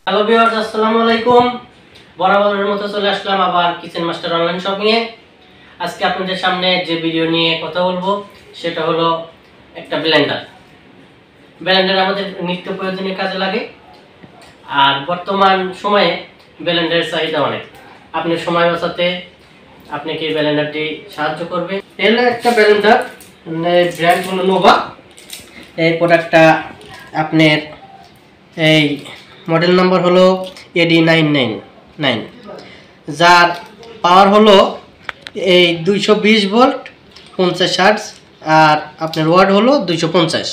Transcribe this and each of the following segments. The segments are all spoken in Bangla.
হ্যালো ভিউয়ার্স, আসসালামু আলাইকুম। বরাবরের মতো চলে আসলাম আবার কিচেন মাস্টার অনলাইন শপিং এ। আজকে আপনাদের সামনে যে ভিডিও নিয়ে কথা বলবো সেটা হলো একটা ব্লেন্ডার। ব্লেন্ডার আমাদের নিত্য প্রয়োজনীয় কাজে লাগে, আর বর্তমান সময়ে ব্লেন্ডারের চাহিদা অনেক। আপনি সময় বাঁচাতে আপনাকে এই ব্লেন্ডারটি সাহায্য করবে। এর একটা ব্লেন্ডার, ব্র্যান্ড হলো নোভা। এই প্রোডাক্টটা আপনার এই মডেল নাম্বার হলো AD999, যার পাওয়ার হলো এই 220 ভোল্ট 50 হার্টজ, আর আপনার ওয়াট হলো 250।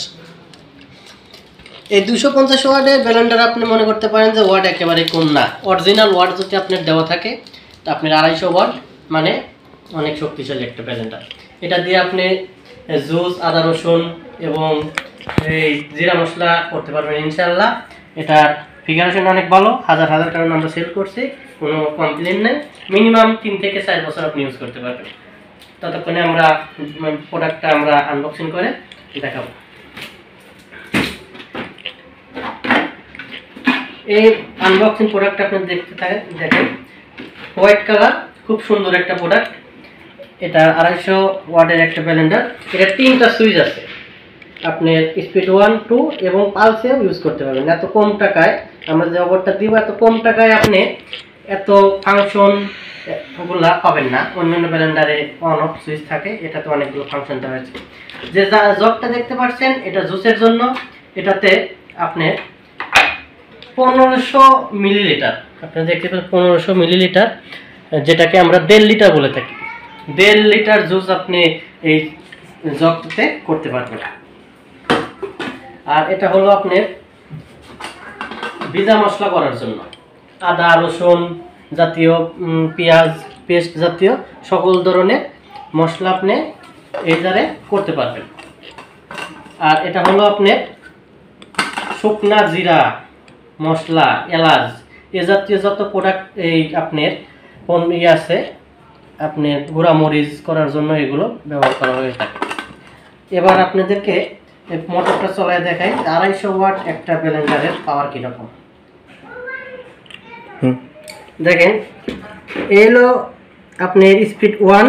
এই 250 ওয়াটের ব্লেন্ডার আপনি মনে করতে পারেন যে ওয়াট একেবারে কম না। অরিজিনাল ওয়াট যদি আপনার দেওয়া থাকে তো আপনার 250 ওয়াট, মানে অনেক শক্তিশালী একটা ব্লেন্ডার। এটা দিয়ে আপনি জুস, আদা রসুন এবং এই জিরা মশলা করতে পারবেন ইনশাআল্লাহ। এটার ফিগারেশন অনেক ভালো, হাজার হাজার কারণ আমরা সেল করছি, কোনো কমপ্লেন নেই। মিনিমাম 3 থেকে 4 বছর আপনি ইউজ করতে পারবেন। ততক্ষণে আমরা প্রোডাক্টটা আনবক্সিং করে দেখাবো। এই আনবক্সিং প্রোডাক্টটা আপনি দেখেন, হোয়াইট কালার, খুব সুন্দর একটা প্রোডাক্ট। এটা 250 ওয়াটের একটা ব্লেন্ডার। এটা 3টা সুইচ আছে, আপনার স্পিড 1, 2 এবং পালসেও ইউজ করতে পারবেন। এত কম টাকায় আমরা যে অফারটা দিব, এত কম টাকায় আপনি এত ফাংশন গুলা পাবেন না। অন্যান্য ব্লেন্ডারে অন অফ সুইচ থাকে, এটাতে অনেকগুলো ফাংশন দেওয়া হয়েছে। যে জগটা দেখতে পাচ্ছেন এটা জুসের জন্য। এটাতে আপনি 1500 মিলিলিটার, আপনি দেখতে পাচ্ছেন 1500 মিলিলিটার, যেটাকে আমরা 1.5 লিটার বলে থাকি। 1.5 লিটার জুস আপনি এই জগটাতে করতে পারবেন। আর এটা হলো আপনার ভিজা মশলা করার জন্য, আদা রসুন জাতীয়, পেঁয়াজ পেস্ট জাতীয় সকল ধরনের মশলা আপনি এই জারে করতে পারবেন। আর এটা হলো আপনার শুকনা জিরা মশলা, এলাচ এ জাতীয় যত প্রোডাক্ট এই আপনার আছে, আপনার গুঁড়া মরিচ করার জন্য এগুলো ব্যবহার করা হয়ে থাকে। এবার আপনাদেরকে মোটরটা চলায় দেখাই 250 ওয়াট একটা ব্লেন্ডারের পাওয়ার কিরকম। দেখেন, এলো আপনার স্পিড 1,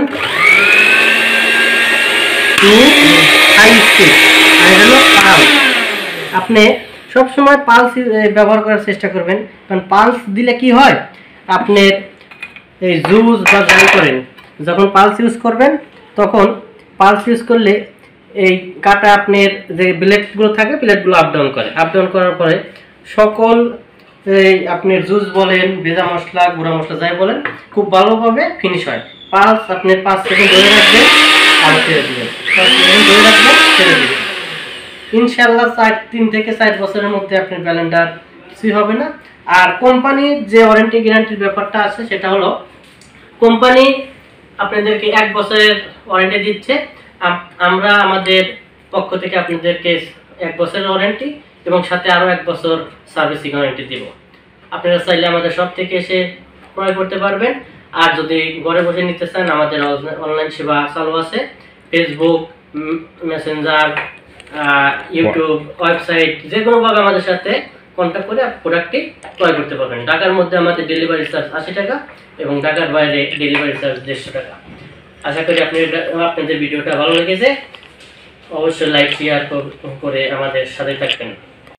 2 হাই স্পিড, আর হলো পালস। আপনি সবসময় পালস ব্যবহার করার চেষ্টা করবেন, কারণ পালস দিলে কি হয়, আপনার এই জুস বা যাই করেন যখন পালস ইউজ করবেন, তখন পালস ইউজ করলে এই কাটা আপনার যে ব্লেডগুলো থাকে, ব্লেডগুলো আপ ডাউন করে। আপ ডাউন করার পরে সকল এই আপনার জুস বলেন, ভেজা মশলা, গুঁড়া মশলা যাই বলেন, খুব ভালোভাবে ফিনিশ হয়। পালস আপনি 5 সেকেন্ড ধরে রাখবেন আর ছেড়ে দিবেন, 5 সেকেন্ড ধরে রাখবেন, ছেড়ে দিবেন। ইনশাআল্লাহ 3 থেকে 4 বছরের মধ্যে আপনার ব্লেন্ডার কিছুই হবে না। আর কোম্পানির যে ওয়ারেন্টি গ্যারান্টির ব্যাপারটা আছে, সেটা হলো কোম্পানি আপনাদেরকে 1 বছরের ওয়ারেন্টি দিচ্ছে। আমরা আমাদের পক্ষ থেকে আপনাদেরকে 1 বছরের ওয়ারেন্টি এবং সাথে আরও 1 বছর সার্ভিসিং ওয়ারেন্টি দিব। আপনারা চাইলে আমাদের সব থেকে এসে ক্রয় করতে পারবেন। আর যদি ঘরে বসে নিতে চান, আমাদের অনলাইন সেবা চালু আছে। ফেসবুক, মেসেঞ্জার, ইউটিউব, ওয়েবসাইট, যে কোনোভাবে আমাদের সাথে কন্ট্যাক্ট করে প্রোডাক্টটি ক্রয় করতে পারবেন। ঢাকার মধ্যে আমাদের ডেলিভারি চার্জ 80 টাকা এবং ঢাকার বাইরে ডেলিভারি চার্জ 150 টাকা। আশা করি আপনাদের ভিডিওটা ভালো লেগেছে। অবশ্যই লাইক শেয়ার করে আমাদের সাথে থাকবেন।